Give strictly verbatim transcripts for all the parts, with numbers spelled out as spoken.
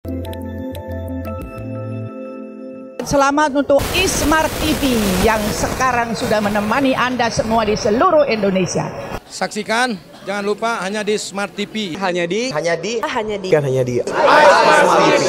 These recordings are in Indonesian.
Selamat untuk Smart T V yang sekarang sudah menemani Anda semua di seluruh Indonesia. Saksikan, jangan lupa hanya di Smart T V. Hanya di, hanya di, hanya di, kan hanya di Smart T V.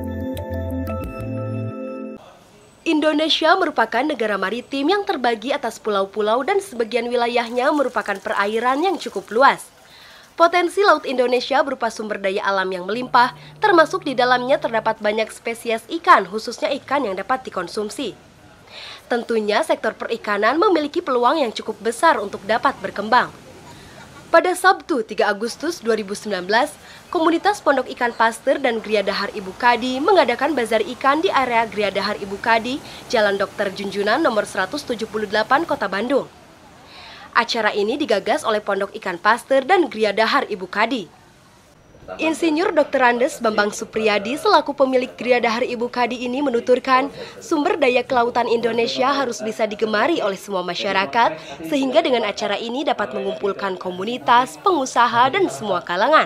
Indonesia merupakan negara maritim yang terbagi atas pulau-pulau dan sebagian wilayahnya merupakan perairan yang cukup luas. Potensi Laut Indonesia berupa sumber daya alam yang melimpah, termasuk di dalamnya terdapat banyak spesies ikan, khususnya ikan yang dapat dikonsumsi. Tentunya sektor perikanan memiliki peluang yang cukup besar untuk dapat berkembang. Pada Sabtu tiga Agustus dua ribu sembilan belas, komunitas Pondok Ikan Pasteur dan Gria Dahar Ibu Kadi mengadakan bazar ikan di area Gria Dahar Ibu Kadi, Jalan Dokter Junjunan nomor seratus tujuh puluh delapan, Kota Bandung. Acara ini digagas oleh Pondok Ikan Pasteur dan Gria Dahar Ibu Kadi. Insinyur doktor Andes Bambang Supriyadi selaku pemilik Gria Dahar Ibu Kadi ini menuturkan, sumber daya kelautan Indonesia harus bisa digemari oleh semua masyarakat, sehingga dengan acara ini dapat mengumpulkan komunitas, pengusaha, dan semua kalangan.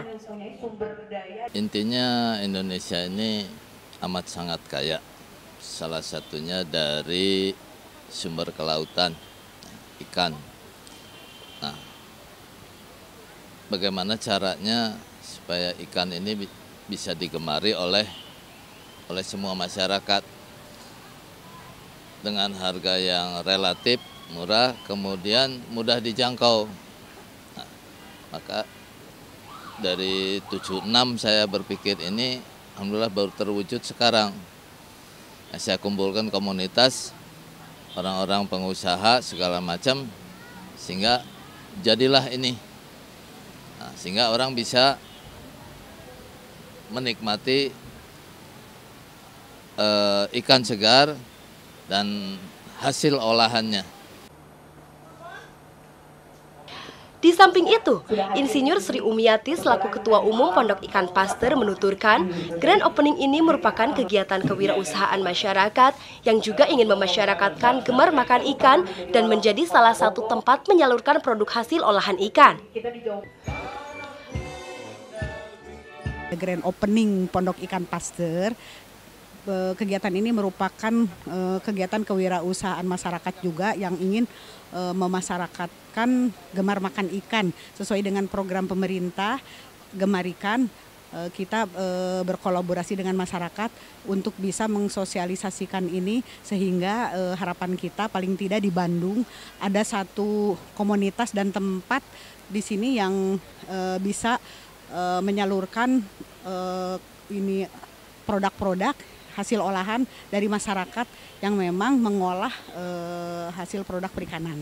Intinya Indonesia ini amat sangat kaya, salah satunya dari sumber kelautan, ikan. Nah, bagaimana caranya supaya ikan ini bisa digemari oleh oleh semua masyarakat dengan harga yang relatif murah, kemudian mudah dijangkau. Nah, maka dari tujuh puluh enam saya berpikir ini, alhamdulillah baru terwujud sekarang. Nah, saya kumpulkan komunitas, orang-orang pengusaha segala macam, sehingga jadilah ini. Nah, sehingga orang bisa menikmati uh, ikan segar dan hasil olahannya. Di samping itu, Insinyur Sri Umiati selaku Ketua Umum Pondok Ikan Pasteur menuturkan, Grand Opening ini merupakan kegiatan kewirausahaan masyarakat yang juga ingin memasyarakatkan gemar makan ikan dan menjadi salah satu tempat menyalurkan produk hasil olahan ikan. Grand Opening Pondok Ikan Pasteur, kegiatan ini merupakan kegiatan kewirausahaan masyarakat juga yang ingin memasyarakatkan gemar makan ikan sesuai dengan program pemerintah Gemar Ikan. Kita berkolaborasi dengan masyarakat untuk bisa mensosialisasikan ini, sehingga harapan kita paling tidak di Bandung ada satu komunitas dan tempat di sini yang bisa menyalurkan ini produk-produk hasil olahan dari masyarakat yang memang mengolah eh, hasil produk perikanan.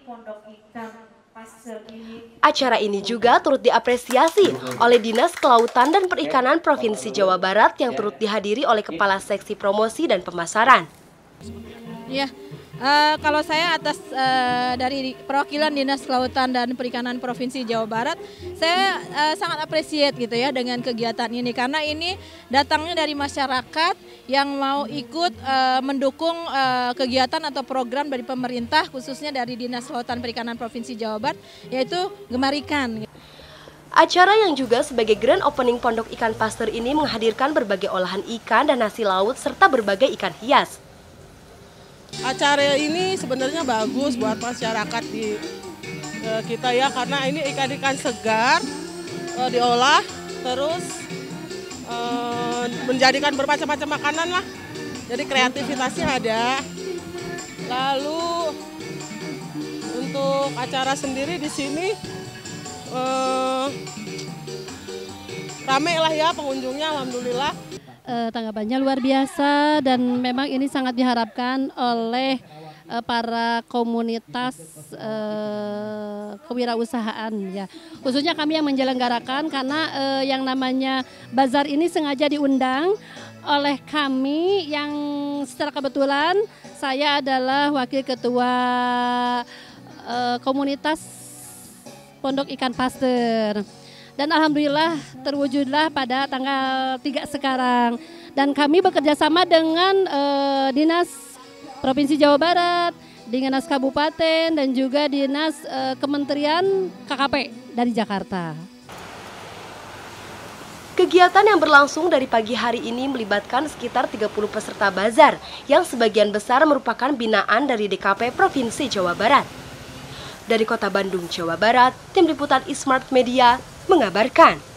Acara ini juga turut diapresiasi oleh Dinas Kelautan dan Perikanan Provinsi Jawa Barat yang turut dihadiri oleh Kepala Seksi Promosi dan Pemasaran. Ya, uh, kalau saya atas uh, dari perwakilan Dinas Kelautan dan Perikanan Provinsi Jawa Barat, saya uh, sangat appreciate gitu ya dengan kegiatan ini, karena ini datangnya dari masyarakat yang mau ikut uh, mendukung uh, kegiatan atau program dari pemerintah, khususnya dari Dinas Kelautan Perikanan Provinsi Jawa Barat, yaitu Gemar Ikan. Acara yang juga sebagai Grand Opening Pondok Ikan Pasteur ini menghadirkan berbagai olahan ikan dan hasil laut serta berbagai ikan hias. Acara ini sebenarnya bagus buat masyarakat di e, kita ya, karena ini ikan-ikan segar e, diolah terus e, menjadikan bermacam-macam makanan lah. Jadi kreativitasnya ada. Lalu untuk acara sendiri di sini e, rame lah ya pengunjungnya, alhamdulillah. Uh, tanggapannya luar biasa, dan memang ini sangat diharapkan oleh uh, para komunitas uh, kewirausahaan ya, khususnya kami yang menyelenggarakan, karena uh, yang namanya bazar ini sengaja diundang oleh kami yang secara kebetulan saya adalah wakil ketua uh, komunitas Pondok Ikan Pasteur. Dan alhamdulillah terwujudlah pada tanggal tiga sekarang. Dan kami bekerja sama dengan uh, Dinas Provinsi Jawa Barat, Dinas Kabupaten, dan juga Dinas uh, Kementerian K K P dari Jakarta. Kegiatan yang berlangsung dari pagi hari ini melibatkan sekitar tiga puluh peserta bazar yang sebagian besar merupakan binaan dari D K P Provinsi Jawa Barat. Dari Kota Bandung, Jawa Barat, Tim Liputan eSmart Media mengabarkan.